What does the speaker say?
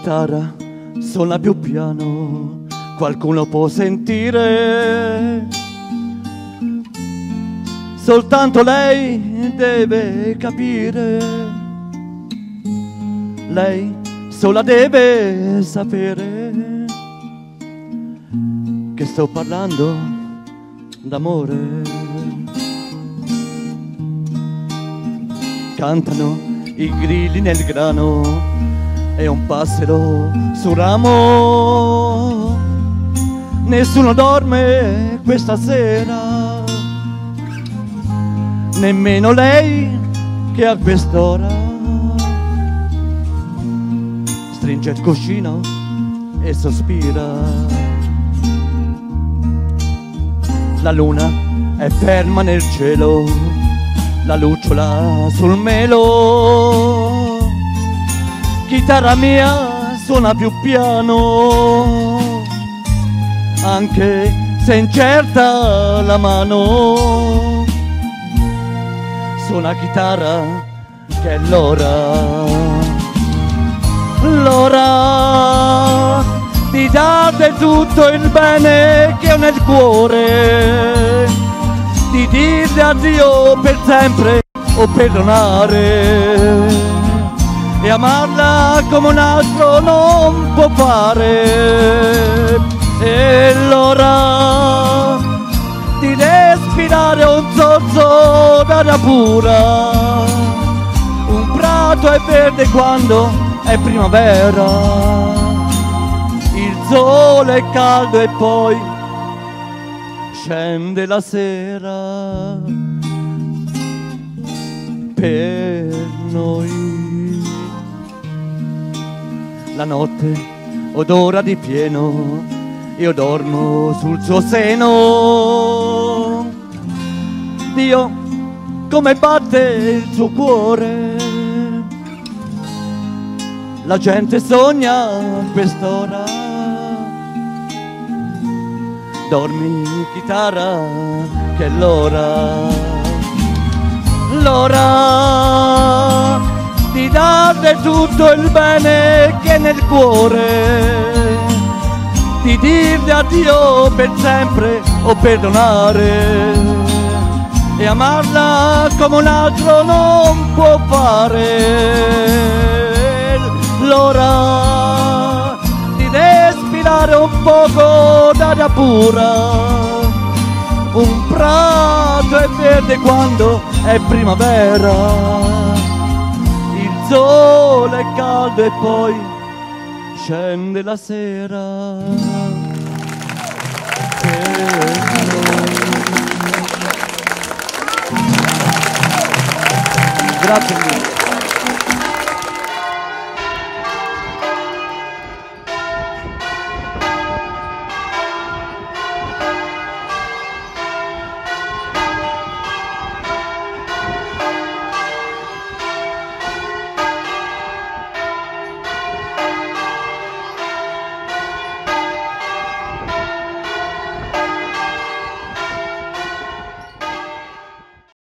chitarra suona più piano, qualcuno può sentire. Soltanto lei deve capire, lei sola deve sapere che sto parlando d'amore. Cantano i grilli nel grano e un passero sul ramo. Nessuno dorme questa sera, nemmeno lei che a quest'ora stringe il cuscino e sospira. La luna è ferma nel cielo, la lucciola sul melo. Chitarra mia suona più piano, anche se incerta la mano. Suona chitarra che è l'ora di dare tutto il bene che ho nel cuore, di dirle addio per sempre o perdonare, e amarla come un altro non può fare. E l'ora di respirare un sorso d'aria pura, un prato è verde quando è primavera, il sole è caldo e poi scende la sera per noi. La notte odora di pieno, io dormo sul suo seno. Dio, come batte il suo cuore, la gente sogna a quest'ora. Dormi chitarra che è l'ora di dare tutto il bene che è nel cuore, di dirle addio per sempre o perdonare, e amarla come un altro non può fare. L'ora di respirare un poco d'aria pura, un prato è verde quando è primavera, il sole è caldo e poi scende la sera. Grazie mille.